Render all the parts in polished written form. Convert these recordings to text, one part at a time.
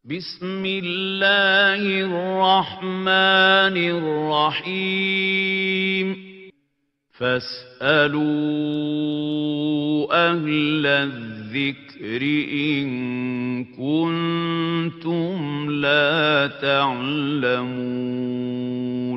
بسم الله الرحمن الرحيم فاسألوا أهل الذكر إن كنتم لا تعلمون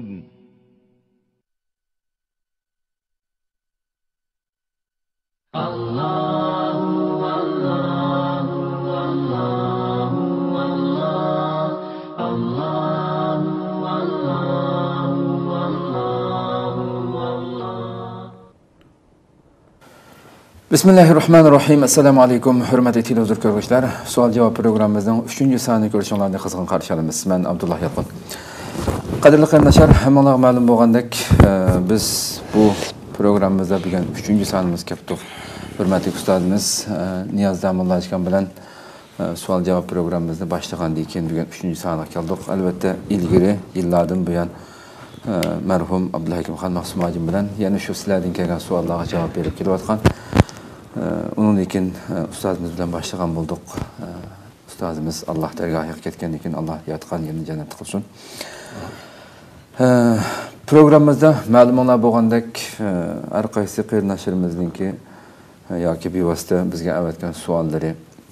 Bismillahirrahmanirrahim. Assalamu alaykum. Hurmatli televizor ko'ruvchilar. Savol-javob programmamizning 3-sonini ko'rishinglarni qizg'in qarshi olamiz. Men Abdullah Yaqin. Qadrli qarindoshlar, hammalarga ma'lum bo'lgandek, biz bu programmamizda bugun 3-sonimiz keldik. Hurmatli ustozimiz Niyoz Damulla akam bilan savol-javob programmamizni boshlagandan keyin bugun 3-soniga keldik. Albatta, ilgari yillardan buyon marhum Abdullah Akimxon Mahsumajin bilan yana shu sizlardan kelgan savollarga javob berib kelayotgan. Onun için ustazımız bilen başlayan bulduk. Ustazımız Allah dergahı ketken için Allah yatkan yerini cennet kılsın. Programımızda malumlar boğandak arkayısı qeyirnaşırımızın ki ya ki bir vasıta bizge evetken sualları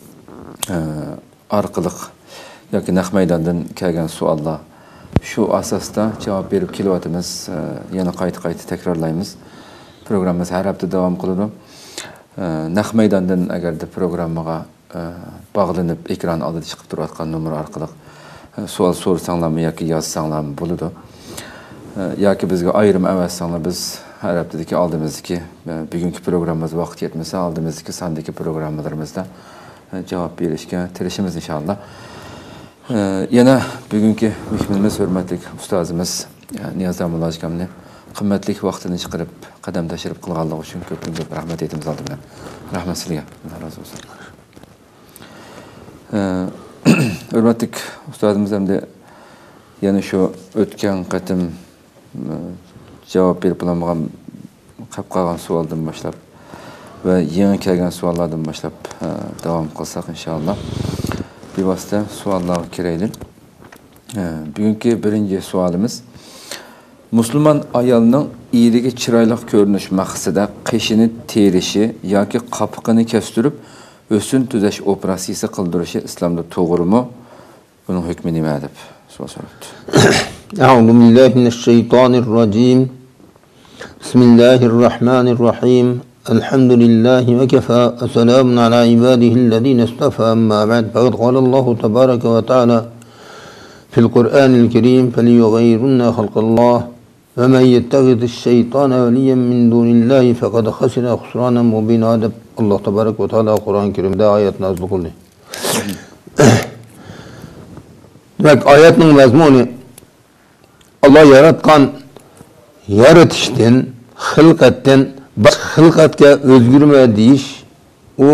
arqılıq ya ki naq meydandan kelgen suallar şu asasda cevap verip kilovatımız yana qayt tekrarlayımız. Programımız her hafta devam kılıyor. Naq meydandan agar da programmaga bağlanıp ekran aldı çıkıp durayotgan numar arqılıq sual sorsanlarmı yoki yazsanlarmı buludu. Yoki bizga ayrim emassanlar biz her haftadaki aldığımızdaki bugünkü programımız vaqt yetmese aldığımızdaki sondaki programmalarımızda cevap berishga tirishimiz inşallah. Yana bugünkü mehmonimiz hurmatli ustozimiz Niyoz Damulla akamni qimmatli vaqtini chiqarib qadam tashrif qilganligi uchun ko'p rahmat aytamiz oldimdan. Rahmat sizga. Allah razı olsun. Hurmatli ustozimiz hamda yana shu o'tgan qatim javob berib bo'lmagan qolib qolgan savoldan boshlab va yangi kelgan savollardan boshlab davom qilsak inshaalloh. Bevosita savollarga kiraylik. Bugungi birinchi savolimiz Müslüman ayalının iyiligi çıraylık görünüş maqsada qishini terişi yoki qapıqını kestirib o'sin tuzash operatsiyasi qildirishi islomda to'g'rimi? Buning hukmi nima deb savol so'rabdi. A'udhu billahi minesh-shaytonir-racim. Bismillahir-rahmanir-rahim. Elhamdülillahi ve kefa ve selamun ala ibadihillezine istafa amma ba'd. Faqad qala Allahu tebaraka ve teala fil Kur'anil Kerim feliyughayyirunna halqallah. وَمَنْ يَتَّخِذِ الشَّيْطَانَ وَلِيًّا مِنْ دُونِ اللّٰهِ فَقَدْ خَسِرَ خُسْرَانًا مُبِينًا deb Allah tebarek ve teala Kur'an-ı Kerim'de ayet nazil kıldı. Demek ayetin mazmunu Allah yaratkan yaratıştan, hılqattan başka hılqatga özgürme deyiş, o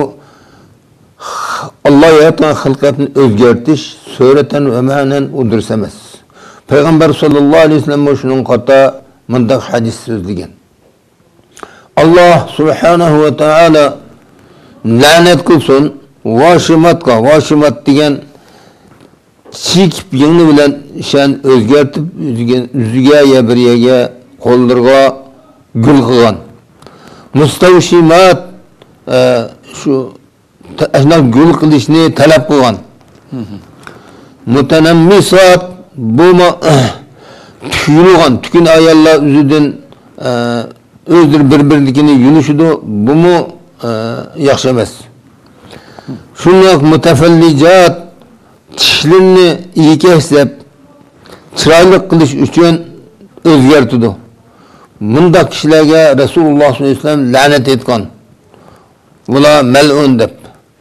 Allah yaratkan hılqatını özgertiş, sureten ve manen udursamaz. Peygamber sallallahu aleyhi ve sellem şunun kata mındak hadis sözlügen. Allah subhanahu ve teala lanet kılsın, vaşimat diyen çekip yığını bilen şen özgertip üzüge yebriyege kollarga gül kılan. Mustavşimat şu gül kılışını talep kılan. Mutenammisat bu tüyülüğün, tükün ayarlar üzüden özdür birbirlikini yunuşudu, bu mu yakşamaz. Şunluk mütefellicat, tişlerini iyi kesip, çıraylık kılış üçün özgertidu. Bunda kişilerge Resulullah sallallahu aleyhi ve sellem lanet etkan. Bula mel'un dep.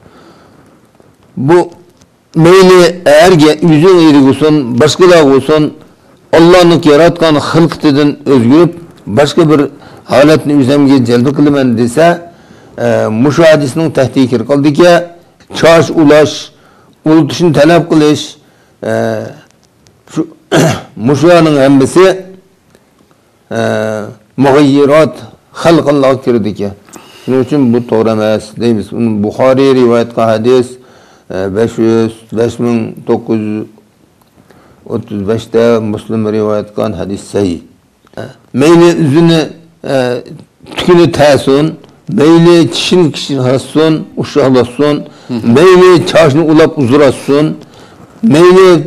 Bu meyli eğer yüzün iri olsun, başkalar olsun, Allah'ın yaratkan hılkıtıdan özgürüp, başka bir haletini üzerine celbi kılman dese, muşu hadisinin tehdikir kaldı ki, çarş ulaş, ulutuşun talep kılış, muşuanın hemmesi, muğayyirat, halkallah kirdi ki. Bunun için bu doğru emas deymiz. Bukhari rivayet hadis, 5935'te Müslim rivayet kılan hadis sahih. Meyli üzünü tükünü təsun, meyli çişin kişin hassun, uşaqlassun, meyli çarşını ulap uzurassun, meyli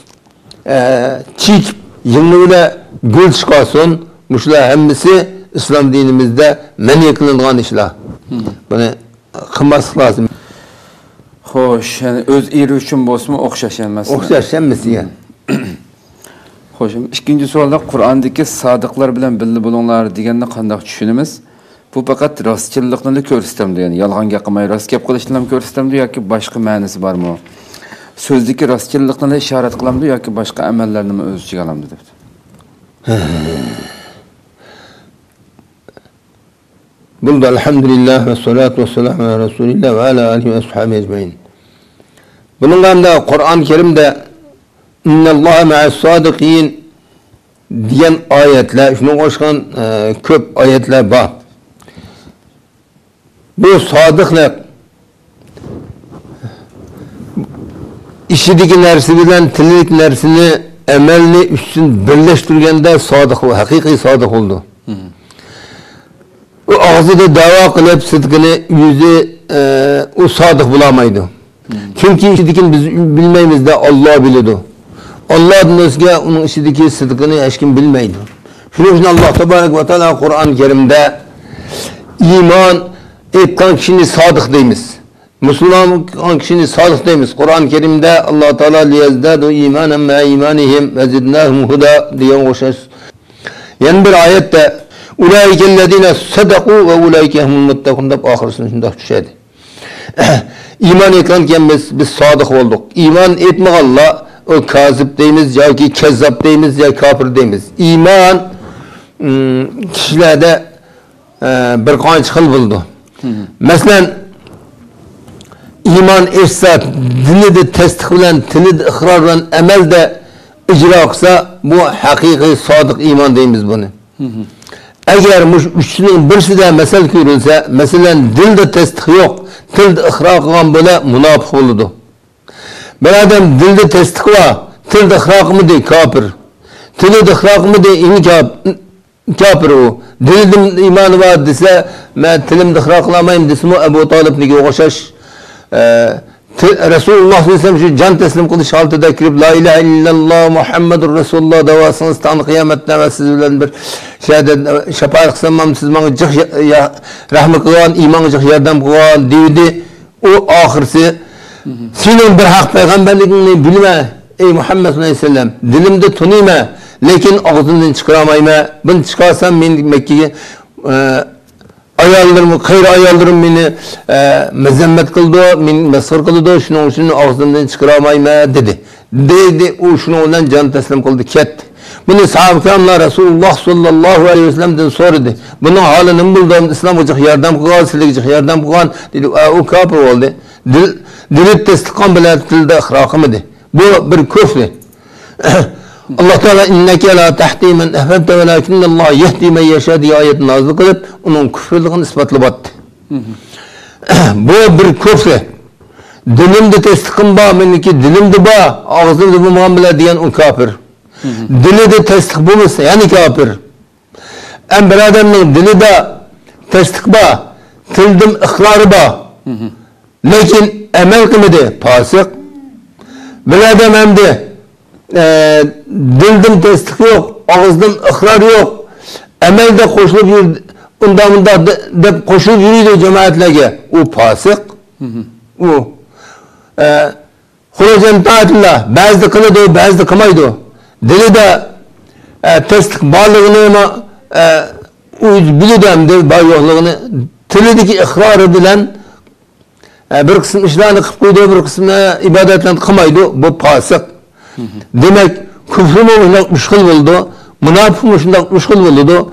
çiğ yıllığı gül çıkarsın, muşlar hemmisi İslam dinimizde men kılıngan işler. Bunu kılması lazım. Xo'sh, yani o'z eri uchun bo'lsa o'xshash emas. O'xshash emas yani. Xo'sh, ikkinchi savolda Qur'ondagi sodiqlar bilan birga bo'linglar deganni qanday tushunamiz? Bu faqat rostchilikni ko'rsatamdi, ya'ni yolg'onga qilmay rost gap qilishni ham ko'rsatamdi yoki boshqa ma'nosi bormi? So'zdagi rostchilikni ishorat qilamdi yoki boshqa amallarni o'z ichiga olamdi debdi. Bunda elhamdülillah ve salatu ve selamu ala Resulillah ve ala alihi ve ashabi ecmaîn. Bunun da Kur'an-ı Kerim'de İnnallâhe ma'as-sâdiqîn diyen ayetler, şuna koşkan köp ayetler var. Bu sadıklık işideki nersi bilen tililik nersini emelini üstün birleştirgende sadık oldu, hakiki sadık oldu. O ağzıda dava kılıp sıdkını yüzü o sadık bulamaydı. Çünkü işidikini biz bilmeyimiz de Allah biliyordu. Allah'ın özge onun işidiki sıdkını eşkin bilmeydi. Şunun için Allah Tebarek ve Teala Kur'an-ı Kerim'de iman etken kişinin sadık deyimiz. Müslüman kişinin sadık deyimiz. Kur'an-ı Kerim'de Allah Teala liyezdadu imanen me imanihim ve zidnahum huda diye koşar. Yani bir ayette ulaikellezine sadaku ve ulaikehumul muttakun da ahirisini şunda düşedi. İman etken biz sadık olduk. İman etmek Allah o kazip deyimiz ya ki kezzap deyimiz ya kafir deyimiz. İman kişilerde bir kanç hıl buldu. Mesela iman etse dili de tasdik bilen, tili de ikrar bilen, emel de icra kısa bu hakiki sadık iman deyimiz bunu. Eğer üçünün birisi de mesel görülse, mesela dilde tasdik yok, tilde ikrar kılan böyle münafık oldu. Bir adam dilde tasdik var, tilde ikrar mı de kafir. Tilde ikrar mı de kafir o. Dilde imanı var dese, ben tilimde ikrar kılamayım dese mi Ebu Talib'niki koşaş. Resulullah sallallahu aleyhi ve sellem şu can teslim kılış haltıda kirip la ilahe illallah Muhammedur Resulullah davasınız tanı kıyamette ve siz bilen bir şeyde şefaat kısamam siz bana cık rahmet kılan iman cık yardım kılan deydi o ahirsi senin bir hak peygamberliğini bilme ey Muhammed sallallahu aleyhi ve sellem dilimde tunayma lakin ağzından çıkaramayma bunu çıkarsam ben Mekke'ye ayarlarım, hayır ayarlarım beni mezemmet kıldı, beni mesır kıldı, şunun için ağzından çıkaramayım dedi. Dedi, o şununla can teslim kıldı, ketti. Bunu sahabe-i Resulullah sallallahu aleyhi ve sellem'den sordu. Bunun halini buldum, İslam olacak yardım kılan, silecek yardım kılan, dedi, o kafir oldu. Dili teslikan bile dilde ihrakı dedi. Bu bir küfür. Allah Teala inneke la tahdi men ehbebte ve lakinnallah yehdi men yeşâ diye ayetini nazil kılıp onun küfürlüğünü ispatlı battı. Bu bir küfür. Dilimde teslikim bağ, meniki dilimde bağ, ağzımda bu muamele diyen o kafir. Dili de teslik bulursa yani kafir. En bir adamın dili de teslik bağ, tildim ikrarı bağ. Lakin emel kımıdı, fasık. Bir adam hem de dildim tesdik yok, ağızdım ikrar yok, emelde koşulup yürüdü, ondan da koşulup yürüdü cemaatlerge, o fasık, o Huracen taatillah, bazı kılıdı, bazı kımaydı, dili de tesdik bağlılığını ama biliyordu hem de bağ yokluğunu, tilideki ikrarı bilen bir kısım işlerini kıp koydu, bir kısmına ibadetlerini kımaydı, bu fasık. Demek küfrün müşkül oldu, münafık müşkül oldu.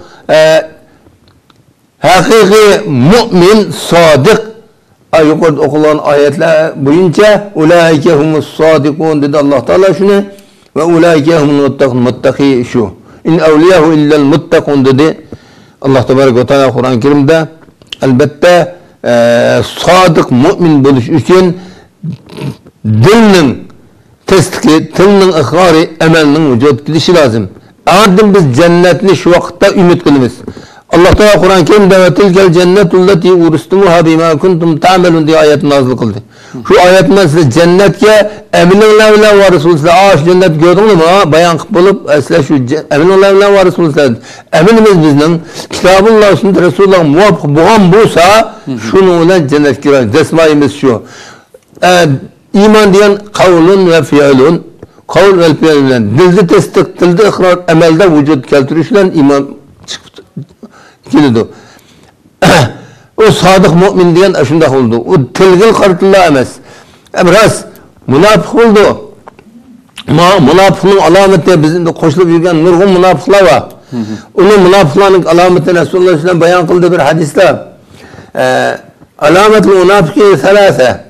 Hakiki mümin, sadık yukarıda okulan ayetler boyunca ulaike humus sadikun dedi Allah Teala şunu ve ulaike humul muttaki şu. İn evliyahu illel muttakun dedi Allah Tebarek ve Teala Kur'an-ı Kerim'de. Elbette sadık mümin buluş için dilning tasdiqi, tilning iqrori, amalning vujud kelishi lozim. Ardın biz cennetni şu vakitte ümit kılımız. Allah Teala Kur'an-ı Kerim'de ve tilkel cennetul lati urustumuha bima kuntum ta'melun diye ayet nazil kıldı. Şu ayetten size cennetke eminler bilen var Resulullah. Şu cennet gördünüz mü? Bayan bulup esle şu eminler bilen var Resulullah. Eminimiz bizden Kitabullah sünnet Resulullah muvaffak buğan bulsa şunu olan cennet girer. Desmayimiz şu. İman diyen kavlun ve fiilun. Kavl ve fiil bilen dilde tasdik, dilde ikrar, amelde vücut keltirişle iman geliyor. O sadık mümin diyen aşında oldu. O tilgil kartıllah emez. Biraz münafık oldu. Münafıklığın alameti bizim de koşulup yürüyen nurgun münafıklar var. Onun münafıklarının alameti Resulullah Aleyhisselam bayan kıldığı bir hadiste. Alametul münafıki thalâse.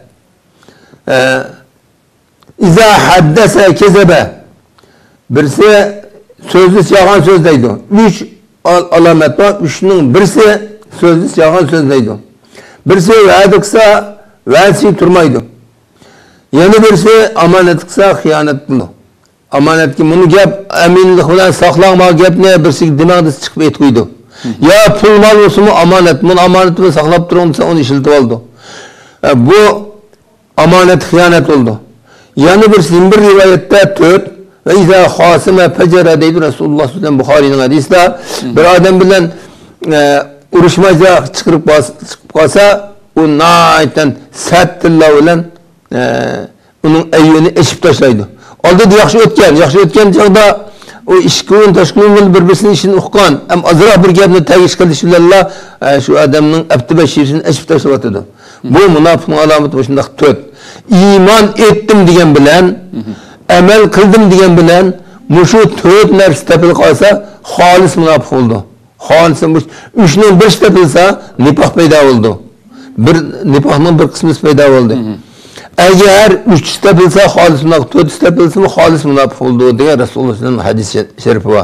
İza haddese kezebe. Birisi sözlü yalan sözdeydi. 3 alamet var. Üçünün birisi sözlü yalan sözdeydi. Birisi vaad kısa vaadsi turmaydı. Yani birisi amanet kısa hıyanet kıldı. Amanet ki bunu gap eminlik bilen saklama gap ne birisi dimağda çıkıp etkiydi. Ya pul mal olsun mu amanet. Bunu amanetini saklap durunsa onu işiltip aldı. Bu amanet hıyanet oldu. Yani bir rivayette 4 ve izâ khâsime fecere deydi Resulullah sallallahu aleyhi ve sellem Bukhari'nin hadisinde bir adam bilen uruşmaca çıkıp kalsa o naiten sattilla bilen onun eyyini eşip taşlaydı. Aldı yaxşı ötken çağda o işkûn taşkûn birbirisinin işini uqqan hem azra bir gapni tagish qilishlarla şu adamның abtibeşirini eşip taşlatıdı. Bu münafıkın alameti başında 4. İman ettim diyen bilen, emel kıldım diyen bilen, muşu 4 nefs tepil kalsa, halis münafık oldu. Halis, üçünün bir tepilse, nifah peyda oldu. Nifahının bir kısmı peyda oldu. Eğer 3 tepilse, halis münafık, 4 tepilse mi, halis münafık oldu diye Resulullah'ın hadis-i şerifi var.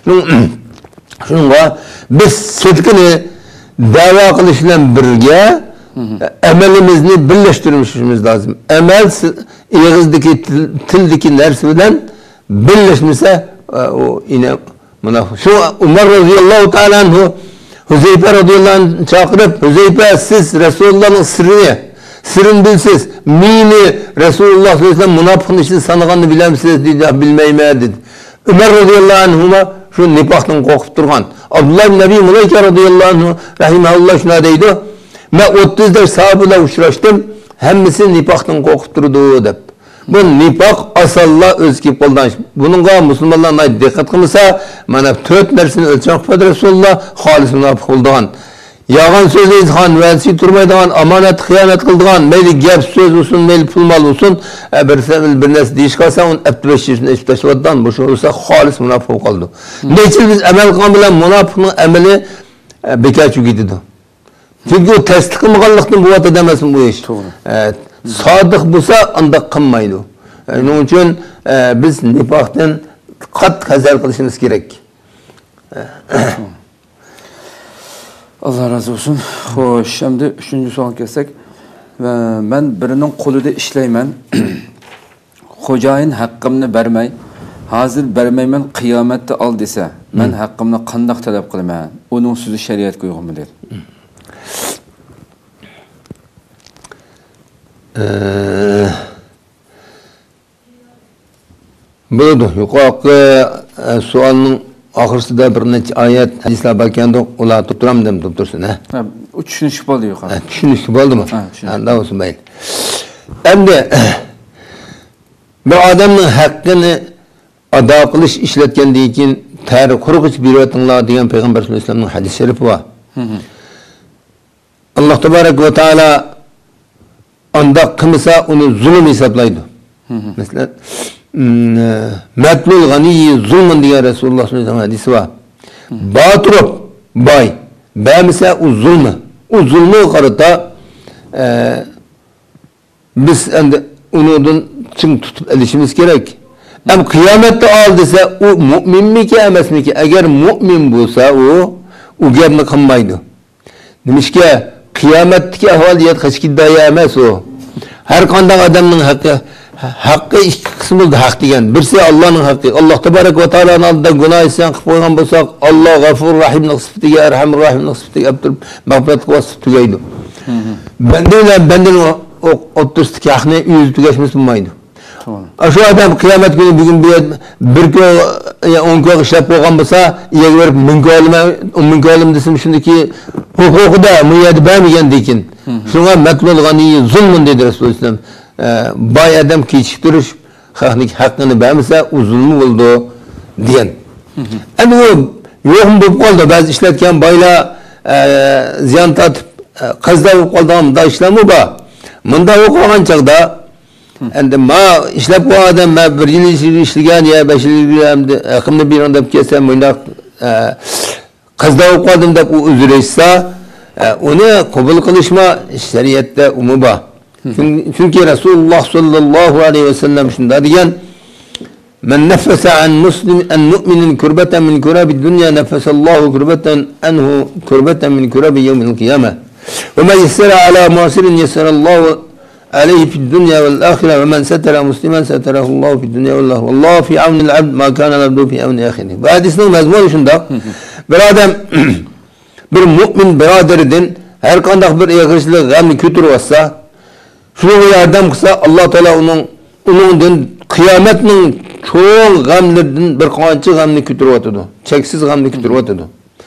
Şununla, biz sıdkını dava kılışla birge, emelimizni birleştirmemiz lazım. Emel ağızdaki, tildeki nersinden birleşmişse o yine münafık. Şu Umar radıyallahu teala anhu Huzeyfe radıyallahu anh çağırıp Huzeyfe siz Resulullah'ın sırrını bilsiz. Mini Resulullah sallallahu aleyhi ve sellem münafıkın işini sanıqanını bilir misiniz dedi. Bilmeyim dedi. Ömer radıyallahu anhuma şu nifaktan korkup durgan. Abdullah bin Nebi Mulayke radıyallahu anhu rahimahullah şuna deydi. Ben 30'da sahabıyla uçraştım. Hemmisi nifaktan korkup durdu dep. Bu nifak asalla özgip koldanış. Bununla Müslümanlarına dikkat kılırsa mana 4 nersini ölçen Kufadır Resulullah halis münafık olduğun. Yalan söz eydiğin, velsi turmaydıgan, amanet, hıyanet kıldığın, meyli gep söz olsun, meyli pul mal olsun, bir nes deyiş kalsa, onun ebtübeşirisini eşitleşiyordan, bu şey olursa halis münafık oldu. Neçil biz emel kılan münafıkın emeli bekar çüküydü. Çünkü o tasdik mıgallıktan bu vat edemezsin bu iş. Sadık bulsa anda kınmaydı. Onun için biz nifaktan kat hazır kılışımız gerek. Allah razı olsun. Hoş, şimdi 3. soal kelsek. Ben birinin kolunda işleymen. Xo'jayin haqqimni bermay, hazır bermayman qiyomatda al desa, men haqqimni qanday talab qilaman? Onun so'zi shariatga uyg'unmi dedi. Bo'ldi. Yuqorqi savolning oxirsida bir necha oyat hadislar bo'lganda ular turam dem tursin, ha. Tushunishib bo'ldi yo'q. Tushunishib bo'ldimi? Anda bo'lsin mayli. Endi bir odamning haqqini ado qilish ishlatgandan keyin tari quruq berayotganlar degan payg'ambar sollallohu alayhi vasallamning hadis sharifi bor. Alloh tabarak va taolo anda qilmasa uni zulm hisoblaydi. Masalan, matlul g'aniy zulmun degan Rasululloh sollallohu alayhi vasallam hadisi bor. Baturib boy, bamisa u zulmi. U zulmi qarata biz endi unidan ching tutib olishimiz kerak. Ham qiyomatda ol desa, u mu'minmiki emasmiki? Agar mu'min bo'lsa, u gapni qilmaydi. Nimishga qiyomatdagi ahvol hech qidaya emas u. Her qanday adamning haqqı ikki qism bo'ldi haq degan. Birisi Allohning haqqi. Alloh tabarak va taoloning oldida gunoh isyon qilib qo'ygan bo'lsak, Alloh G'afur Rahimning sifatiga, Arhamur Rahimning sifatiga abdul mag'firat qilib tugaydi. Banda bilan bandaning o'rtasidagi haqni yüz tugashimiz bo'lmaydi. Şu adam kıyamet günü bugün bir köy, 10 köy işlep koygan bolsa, iyiye verip mümkün olim desin şimdiki hukuku da müyade vermeyen dekin. Şuna metlu olgan iyi zulmün dedi Resulullah Aleyhisselam. Bay adam keçiktiriş, hakkını vermese o zulmü oldu diyen. Yani o yoğun bu kolda bazı işletken bayla ziyan tatıp kızda bu kolda da işlemi var. Mında okuyan çağda endi ma ishlab bu adam ma 1 yil ishlagan ya 5 yil aqimni bir anda kesam bunda qizda o'qidim deb u uzr etsa uni qabul qilishma shariatda umi bor. Chunki Rasululloh sallallohu alayhi vasallam shunda degan: "Men nafasa an muslim an mu'minin kurbatan min kurabi dunya nafasallohu kurbatan anhu kurbatan min kurabi yawmil qiyamah. Ve men yassara ala musirin yassarallohu عليه في الدنيا والآخرة ومن ستر مسلما ستره الله في الدنيا والله والله في عون العبد ما كان العبد في عون أخيه." Bu hadisinin mezmunu şunda. Bir adam bir mümin biraderden her kandak bir yakışıklı gamni kötür olsa şunu yardım kısa Allah Teala onun kıyametinin çoğu gamlerden bir kançı gamni kötür oturdu. Çeksiz gamni kötür oturdu.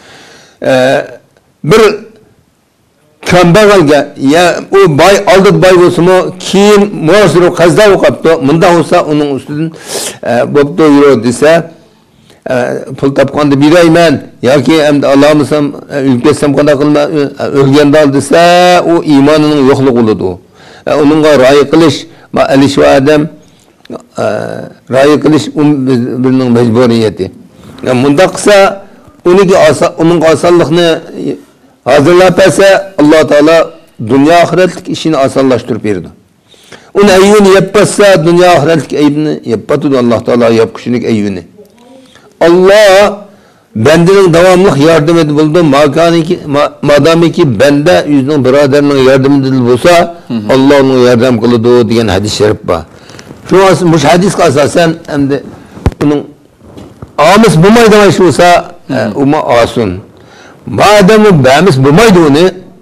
Bir kambag'alga ya u boy oldi boy bo'lsa-mu, keyin muasir qazda o'qibdi, bunda bo'lsa uning ustidan bo'pti yuro desa, pul topganda berayman yoki endi Allohmisam ulkasam qanday qilma o'lganda ol desa, u iymonining yo'qligi bo'ladi. Uningga rioya qilish, alish va adam rioya qilish bizning majburiyati. Bunda qilsa uning osonlikni hazırlap ise Allah Teala dünya ahiretlik işini asallaştırıp verdi. Onun eyyini yapmazsa dünya ahiretlik eyyini yapmadı Allah Teala yapkışınık eyyini. Allah bendinin devamlık yardım edip buldu. Madami ki bende yüzünün biraderinin yardım edildi olsa Allah onun yardım kılıdı diyen hadis-i şerif var. Şu hadis asasen hem de bunun amis bu maydana işi olsa umma asun. Madem bemiz bulmaydı onu,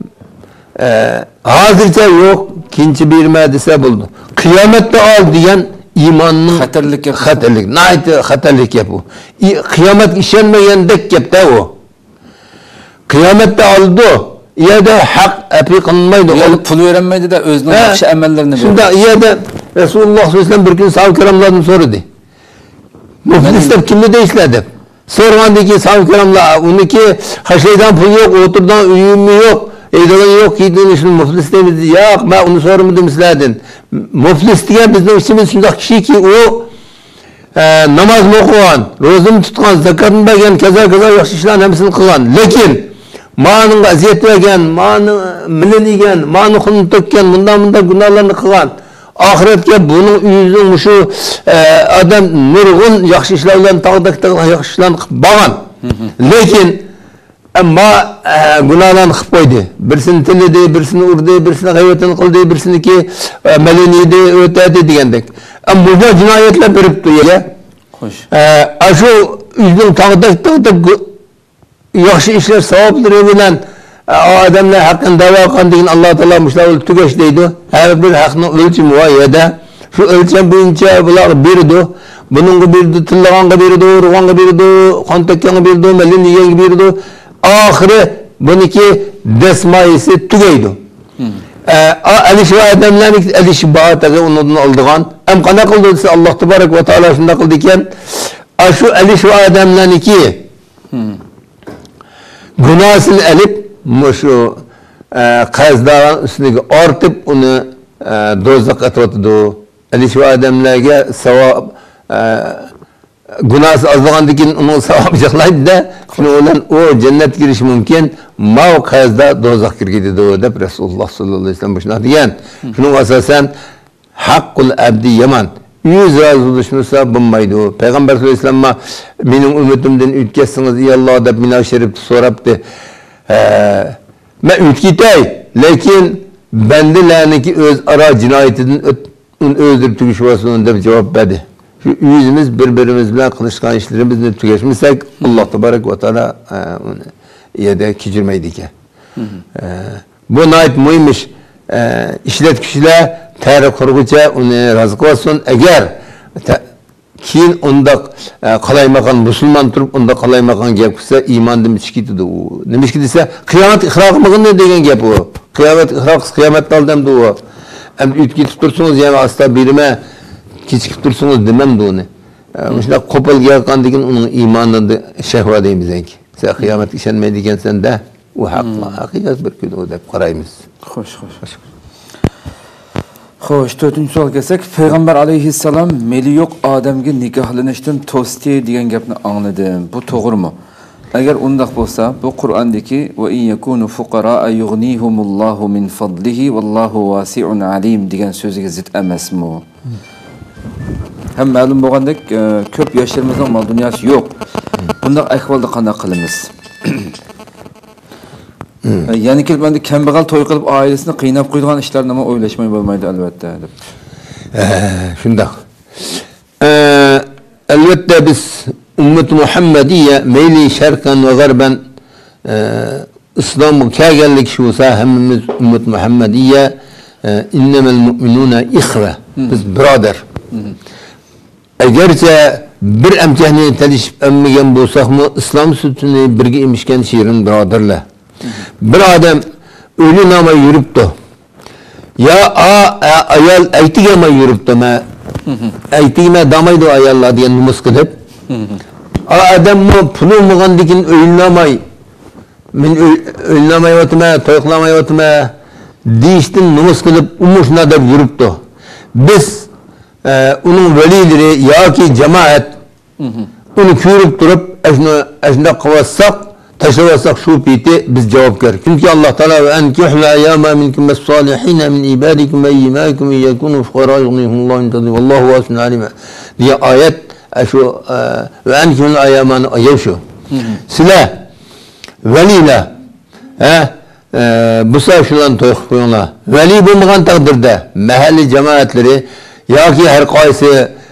hazırca yok, kinci bir dese buldu. Kıyamette al diyen imanının hatırlık. Nayet hatırlık yapı. Kıyamet işenmeyen dek yaptı o. Kıyamette aldı. Ya da hak epi kılmaydı. Pul öğrenmeydi de özünün yakşı emellerini şimdi ya da Resulullah sallallahu aleyhi ve sellem bir gün sahabe kiramlardan sordu. Müflisler kimle de işledi? Sorgandaki sahabe kiramlar, onunki haşeyden pul yok, oturdan uyumu yok, eydadan yok, giydiğin için müflis demedi. Yok, ben onu sormadım sizlerden. Müflis diyen bizim içimiz şimdi kişi ki o namaz mı okuyan, rozu mu tutkan, zakatını vergen, kaza yakşı işlerin hepsini kılan. Lakin, mağanın aziyet vergen, mağanın milenigen, mağanın kılını tökken, bundan günahlarını kılan. Ahiretke bunun yüzünün şu adam nurgun yakşı işlerden tağdaki yakşı işlerini bağın. Lakin ama günahlarını kıp koydu. Birisini tilledi, birisini urdu, birisini gayvetini kıldı, birisini ki meleniydi, ötedi diyendek. Ama bu cinayetler verip duruyor. Şu yüzünün tağdaki yakşı işler sevapları bilen adamlar hakkın dava kandığın Allah Teala müştahil tükeşteydi. Her bir hakkının ölçümü var ya da şu ölçüm boyunca bunlar birdi. Bunun birdi, tillağanga birdi, ruğanga birdi, kontakyanga birdi, meliniyen birdi. Ahire bununki desmayesi tükeydi. Alişi adamların alişi bağıtağı onun aldığın. Hem kana kıldıysa Allah Tebarek ve Teala şunda kıldıyken şu alişi adamların ki günahsını elip şu qazdağın üstündeki artıp onu dozak atıdı. Ali şu adamlarga sevap günahsız azlığandaki onu sevapacaklardı da şimdi olan o cennet giriş mümkün. Ma qazda dozak girgidi de Resulullah sallallahu aleyhi ve sellem başına diyen. Şunun asasen hakkul abdi yaman. Yüz razı oluşmuşsa bulmaydı. Peygamber sallallahu aleyhi ve sellem'e benim ümmetimden ütkesiniz iyi Allah da bina şerif soraptı. Ben ütkitey. Lakin bendilerini ki öz ara cinayetinden öldürüp tüküşüyorsun deb cevap verdi. Şu yüzümüz birbirimizle kılışkan işlerimizle tükeşmişsek Allah Tebarek ve Teala yede kicirmeydi ki. Bu nait mühimmiş. İşlet kişiler terör kurguca onu razı olsun. Eğer keyin onda kalaymakan Müslüman turup onda kalaymakan gap kılsa iman demiş ki dedi. Demiş ki dese kıyamet ihrakımın ne degen gap o. Kıyamet ihrak kıyamet aldem de o. Hem ütki tutursunuz yani asla birime kiçik tutursunuz demem de onu. Mesela kopal gelkan degen onun imanında şehva deyimiz enki. Sen kıyamet işenmeydiken sen de o hakla hakikat bir gün o dep qaraymiz. Xoş. Xoş, 4-cü sual kelsek, Peygamber aleyhisselam meli yok adamga nikahlanishdan tavsiya degan gapni angladim. Bu to'g'ri mu? Agar undaq bo'lsa, bu Qur'ondagi va in yakunu fuqara yughnihumullohu min fadlihi vallohu wasi'un alim degan so'ziga zid emasmi? Ham ma'lum bo'lgandek, ko'p yoshlarımızın mal dunyosi yo'q. Bundaq ahvolda qanday qilamiz? Yani kelib endi kambag'al to'y qilib oilasini qiynab qo'ygan ishlarni ham o'ylashmay bo'lmaydi albatta deb. Shundoq. Albatta biz ummat Muhammadiya meyli sharqan va g'arban islom kelganlik shu bo'lsa hammamiz ummat Muhammadiya innamal mu'minuna ikhwa. Biz birodar. Agarcha bir amchani talishib ammagan bo'lsak-mu islom sutini birga emishgan shirin birodarlar. Bir adam ölü nama yürüptü. Ya ayal aytigama yürüptü ma. Aytigama damaydı ayallar diye numus kılıp. Adam mı pulu muğan dikin ölü namay. Min ölü namay vatma, toyuklamay vatma. Diştin numus kılıp umuşna da yürüptü. Biz onun velileri ya ki cemaat onu kürüp durup eşne kavassak taşıvasak şu piti biz cevapkar. Çünkü Allah Teala ve enkihla ayyama minkum as-salihina min ibadikum ve imaikum yakunu fuqara yughnihumullahu min fadlihi vallahu wasi'un alim diye ayet şu ve enkihla ayyamanı ayet şu. Sile velila bu şulan toyuq koyunlar. Veli bulmagan takdirde mahalli cemaatleri ya ki her qaysı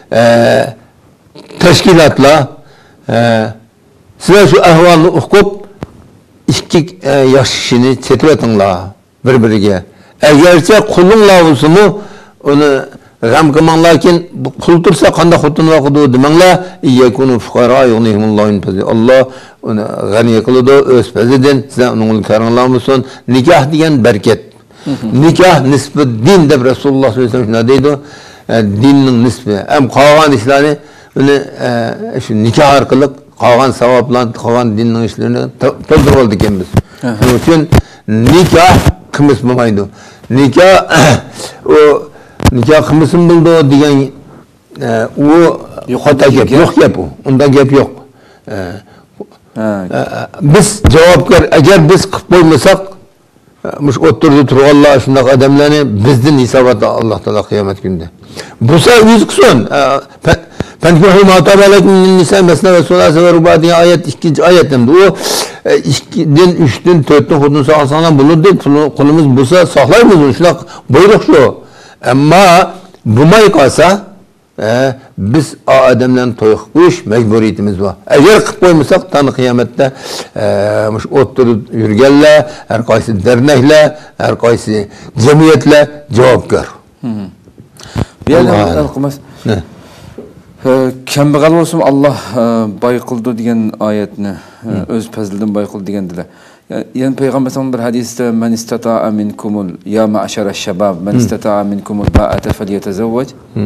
teşkilatla size şu ahvalını okup iki yaş kişini çetip etinler birbirine. Eğerse kulun lavusumu onu gam kımanlarken kul tursa kanda hutun vakudu demenler yekunu fuqara yughnihumullahu min fadlihi. Allah onu gani kılıdı öz fazliden size onun karınlar mısın? Nikah diyen bereket. Nikah nisbi din de Resulullah sallallahu aleyhi ve sellem deydi. Dinin nisbi. Hem kalan işlerini şu nikah arkalık kalan sevaplan, kalan dinin işlerini toldur oldu kendimiz. Onun için nikah kımız bulmaydı. Nikah o nikah kımızın buldu diyen o hata gap yok gap o. Onda gap yok. Biz cevapkar eğer biz kıpolmasak muş oturdu turu Allah şundak adamlarını bizden hesabata Allah Teala kıyamet günde. Bu sefer yüz kısın. Fenfihul ma'tabalakum min nisa mesna ve sulase ve ruba diye ayet ikinci ayetimdi. O 2'den 3'ten 4'ten hudun sağlasan bulur deyip kulumuz bulsa saklayımız onu. Şuna buyruk şu. Ama bulmayı kalsa biz adamdan toyuk kuş mecburiyetimiz var. Eğer kıp koymuşsak tanı kıyamette oturup yürgelle, her kaysi dernekle, her kaysi cemiyetle cevapkar. Bir yerden okuması. Kambag'al bo'lsin Allah boy qildi degan oyatni o'z fazlidan boy qildi degandilar. Yani Peygamberimiz bir hadiste men istata'a minkumul ya ma'şara şebab men istata'a minkumul ba'ata falyetezevvec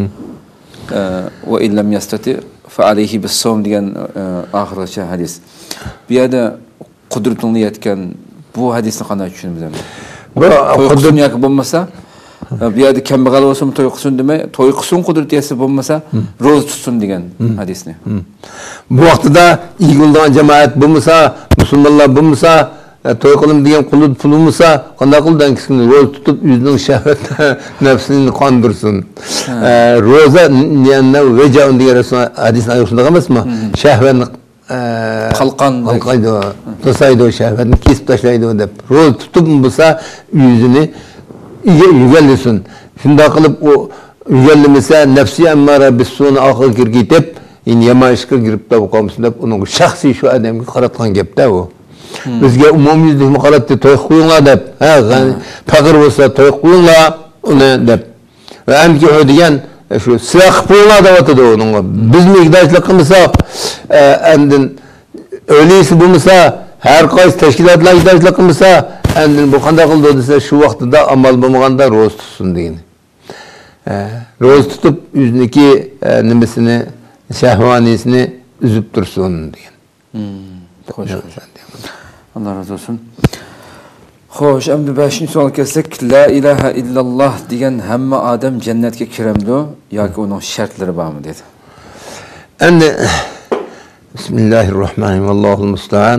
ve in lem yastati fa alayhi bis-sawm degan oxirgi hadis. Bu yerda qudratni yetgan bu hadisni qanday tushunamiz? Bu qudrat yoki bo'lmasa bir yerde kambag'al bo'lsin to'y qilsin demay, to'y qilsin qudrati bo'lmasa, ro'za tutsin degan hadisni. Bu vaqtida ig'ildan jamoat bo'lmasa, musulmonlar bo'lmasa, to'y qilim degan qulud pul bo'lmasa, qanday qildan kisini ro'za tutib o'zining shahvat nafsini qondirsin. Ro'za yana veja degan hadisni aytishlar emasmi? Shahvatni qalqaydi, tosaydi shahvatni kesib tashlaydi deb. Ro'za tutib bo'lsa, o'zini yügellisin. Şunda kılıp o yügellimese nefsi emmara bissunu akıl kirgitip yama işkir girip de bu komşunda onun şahsi şu adamı karatkan gepte o. Bizge umum yüzlük karatı toy kuyunla dep. Fakir olsa toy kuyunla onu dep. Ve emki o diyen şu silah kuyunla da vatıdı onun. Biz mi iktidaşlık kımısa endin öyleyse bu mısa her kayıs teşkilatla iktidaşlık kımısa endin bu kanda kıldı dese şu vaxtida amal bulmaganda roz tutsun deyin. Roz tutup yüzündeki nimesini şehvanisini üzüp dursun deyin. Hoş. Allah razı olsun. Xo'sh, endi 5-chi savol kelsak, la ilaha illalloh degan hamma odam jannatga kiramdi yoki uning shartlari bormi dedi. Endi Bismillahirrahmanirrahim. Allohul musta'an.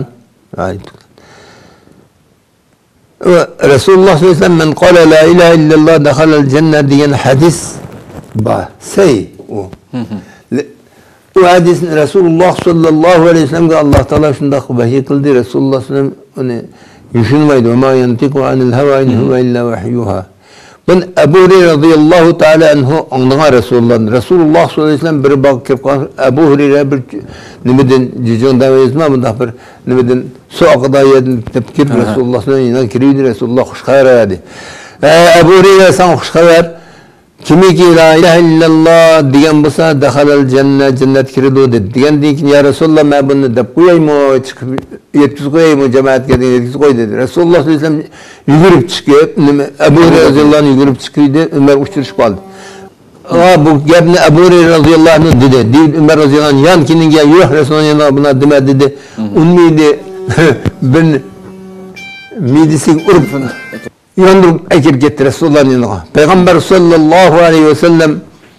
Resulullah sallallahu aleyhi ve sellem men qala la ilahe illallah dakhalal cennet degan hadis var. Say o. Bu hadisin Resulullah sallallahu aleyhi ve sellem'e Allah Teala şunda vahiy kıldı. Resulullah sallallahu aleyhi ve sellem onu düşünmeydi. Ma yantiku anil heva in huve illa vahyuha. Ben Ebu Hureyre radıyallahu teala anhu anlağa Resulullah'ın. Resulullah sallallahu aleyhi ve sellem bir bakıp Ebu Hureyre bir nimeden cücüğünden vezme bundan bir nimeden su akıda yedin tepkir Resulullah sallallahu aleyhi ve sellem kiriydi. Resulullah hoş haber verdi. Ebu Hureyre sen hoş haber. Kimi ki la ilahe illallah diyen bulsa dakhalal cennet kiridu dedi. Diyen deyin ki ya Resulullah ben bunu da koyayım o yetkisi koyayım o cemaat geldiğinde yetkisi koy dedi. Resulullah sallallahu aleyhi ve sellem yürüyüp çıkıyor. Ebu Hureyre radıyallahu anh yürüyüp çıkıyordu. Ömer uçturuş kaldı. Bu gebni Ebu Hureyre radıyallahu anh dedi. Ömer radıyallahu anh yan kinin gel yuh Resulullah'ın yanına buna deme dedi. Ummiydi ben midisi urupun. Yandırıp ekir gitti Resulullah'ın yanına. Peygamber sallallahu aleyhi ve sellem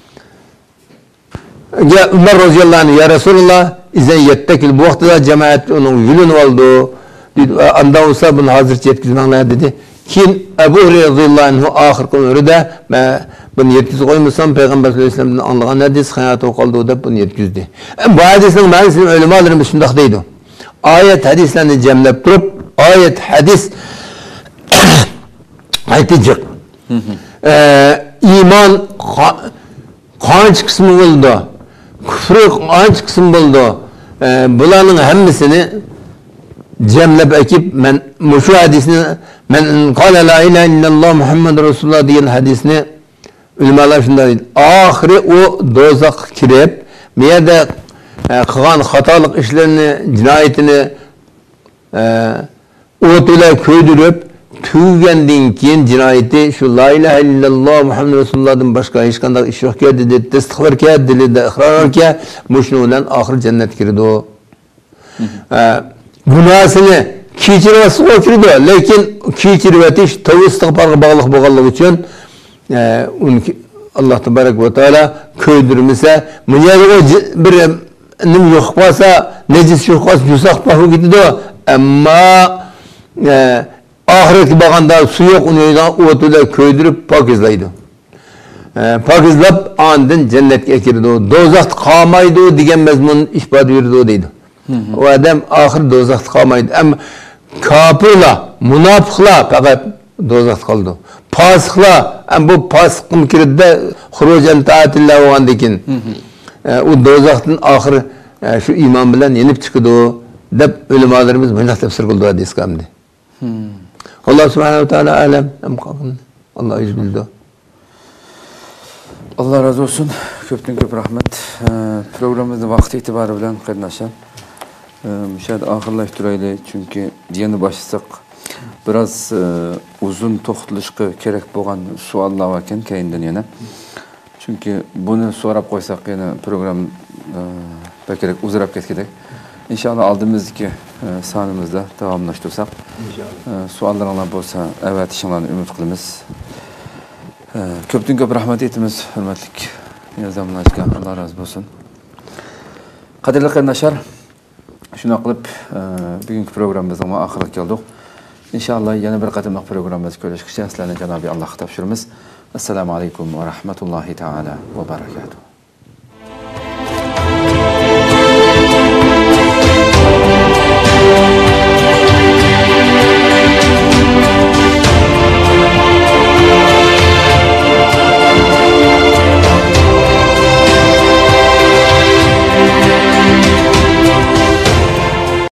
ya Ömer radıyallahu anh ya Resulullah izen yettekil bu vakti cemaat onun yülünü oldu. Andan olsa bunu hazır yetkizmenler dedi. Kim Ebu Hureyre radıyallahu anh'u ahir ömrü de bunu yetkiz koymuşsam Peygamber sallallahu aleyhi ve sellem'den anlayan hadis hayatı kaldı da bunu yetkizdi. Bu hadisin maalesef ölümalarımız şundaktaydı. Ayet hadislerini cemlep durup ayet hadis aytacak. İman kaç kısmı oldu? Küfrü kaç kısmı oldu? Bunların hemmisini cemlep ekip men şu hadisini men kâle la ilahe illallah Muhammed Resulullah diyen hadisini ulemalar şunda değil. Ahire o dozak kirep meyede kılan hatalık işlerini cinayetini otuyla köydürüp tüygendin keyin cinayeti şu la ilahe illallah Muhammed Resulullah'dan başka hiç kandak iş yok ki dedi. Testikler ki dili de ikrar ki muşnulen ahir cennet kirdi o. Günahsını keçirmesi o kirdi. Lekin keçirmeti tavu istiğfarga bağlılık boğallık için Allah Tebarek ve Teala köydürmese münyada o bir nim yok olsa necis yok olsa yusak bahu gitti de ama ahiretki bağında su yok onu otuyla köydürüp pakizlaydı. Pakizlap andın cennetke kirdi o. Dozakt kalmaydı o digen mezmun işbat yürüdü o deydi. O adam ahir dozakt kalmaydı. Ama kapırla, münafıkla fakat dozakt kaldı. Pasıkla, bu pasıkım kirdi de hurucen taatillah o andikin. O dozaktın ahir şu iman bilen yenip çıkıdı o. Dep ölümalarımız mınah tefsir kıldı hadis kamdi. Allah subhanahu wa ta'ala alem. Allah yüz bildi. Allah razı olsun. Köpten köp rahmet. Programımızın vakti itibarı bilen kardeşler. Müşahede ahırlaştıraylı çünkü diyeni başlasak biraz uzun toxtuluşqa gerek bo'lgan suallar varken keyindan yana. Çünkü bunu sorap koysak yana program belki uzarap ketkedek. İnşallah aldığımızdaki sanımızda tamamlaştırsak. Suallarına bolsa evet işinlerini ümit kılımız. Köpten köp rahmet etimiz hürmetlik yazamlarga Allah razı olsun. Kadirli kardeşler, şuna kılıp bugünkü programımızın ahirine geldik. İnşallah yeni bir kademlik programımız görüşürüz. Sizlerle Cenab-ı Allah'a tapşırımız. Esselamu Aleyküm ve Rahmetullahi Teala ve Berekatuhu.